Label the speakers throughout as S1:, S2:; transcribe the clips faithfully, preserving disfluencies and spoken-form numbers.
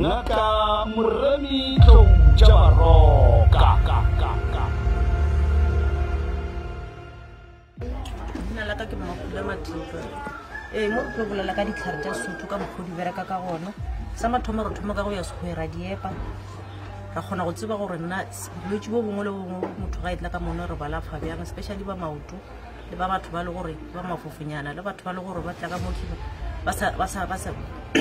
S1: ngaka moremi tlong tša baroka ka ka ka
S2: nna la ka ke makula mathipa eh mo re bolela ka ditlhare tša Sotho ka mokgodi bereka ka gona sa mathomo re thoma ka go ya sekgwera diepa ra kgona go tseba gore nna bolwetse bo bongwe le bongwe motho ga e tla ka mone re balafa bjang especially ba maoto le ba batho ba le gore ba mafofonyana le batho ba le gore ba tla ka mokiba ba sa ba sa ba sa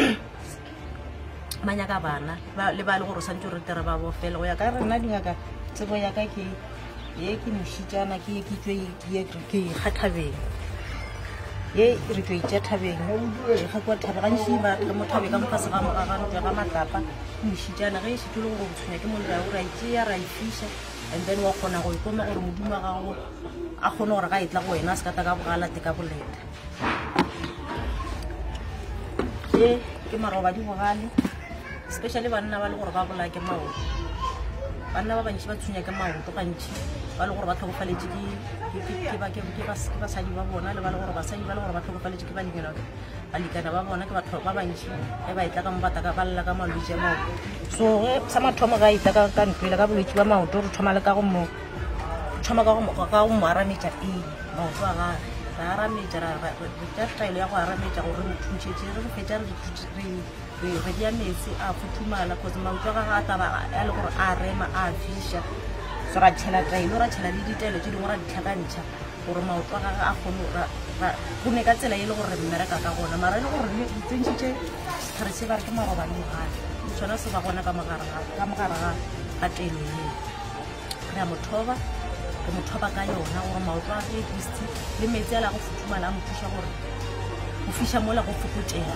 S2: manya ka bana le ba le gore sa ntse re tere ba bo fela go ya ka rena dingaka tsebo ya ka ke ye ke moshitjana ke ke tswe ye ke khathabeng ye re tswe itse thabeng re ga kwa thabe ga nshi ba ka mothabe ka mfase ga mo ga ntwa ga matlapa moshitjana ge se tlo go tshwenya ke mo ra o ra itse ya ra ifisha and then wa khona go ikoma gore modimo ga go a khona gore ga itla go wena se ka ta ka bogala te ka boleta ye ke maroba di bogale especially banna ba le gore ba bola ke maoto banna ba bantši ba tshwenya ke maoto gantši ba le gore ba tlhokofaletše ke basadi ba bona le ba le gore basadi ba le gore ba tlhokofaletše ke balekana balekana ba bona ke batho ba bantši ge ba etla ka mobata ka balela ka malwetse a maoto so ge sa mathomo ga etla ka ntwele ka bolwetse ba maoto re thoma le ka go mo thoma ka go mo arametša pele maoto a gage ra arametša ra taelo ya go arametša gore re thuntšhetše re re fetša re dia metsi a futhumala cause maoto ga ga taba a le gore a rema a fisha so ra tshela taelo ra tshela le ditaelo tse dingwe ra ditlhakantšha gore maoto ga ga a kgone go ne ka tsela e le gore re mmereka ka gona mara e le gore re tsentšitše setlhare se ba re ke marobane gale le tshwana se ba gona ka mogare ga taelo eo re a mothoba re mothoba ka yona gore maoto a ge bisti le metsi a la go futhumala a mo thuša gore go fiša mola go fokotšega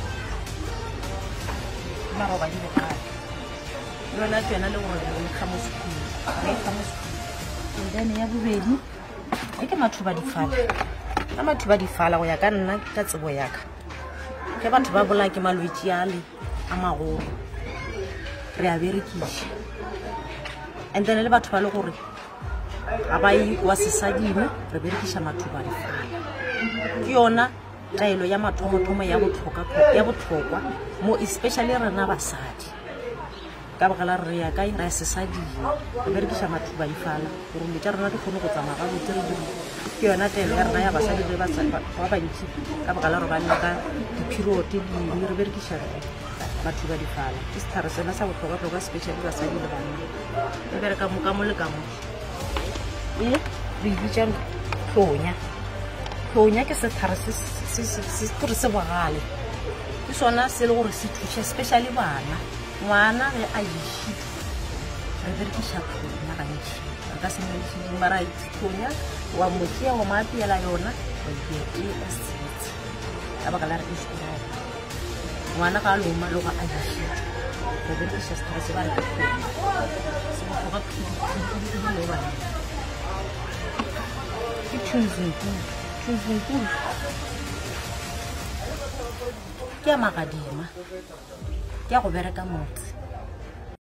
S2: maroba di bogale lona tsena le gore re kga mo sekhueng re kga mo sekhueng then ya bobedi e ke mathuba difala ka mathuba difala go ya ka nna ka tsebo ya ka ge batho ba bola ke malwetse a le a magolo re a berekiša and then le batho ba le gore ga ba e wa sesadimo re berekiša mathuba difala ke yona taelo ya mathomo-thomo ya botlhokwa mo especially rena basadi ka bogela re ya kae ra sesadimo re berekiša mathuba difala gore le tša rena di kgone go tsamaya ga botse re dire ke yona taelo ya rena ya basadi le ba bantši ka bogela re banna ka diperiode dingwe re berekiša mathuba difala ke sethare sena sa botlhokwa-tlhokwa especially basadi le banna re bereka mo ka mo le ka mo e re ibitša tlonya tlonya ke sethare se se bogale ke sona se le gore se thuša especially bana ngwana ge a išitse re berekiša tlonya gantši re ka semelešeding mara tlonya wa motšea go maapeela yona wa ikete a setse ka baka la re e sekolo ngwana ga a loma le go a išitse re berekiša sethare se ba re ke tlonya se botlhoka le bana ke tshunzinkulu tshunzinkulu ke ya magadima ke ya go bereka motse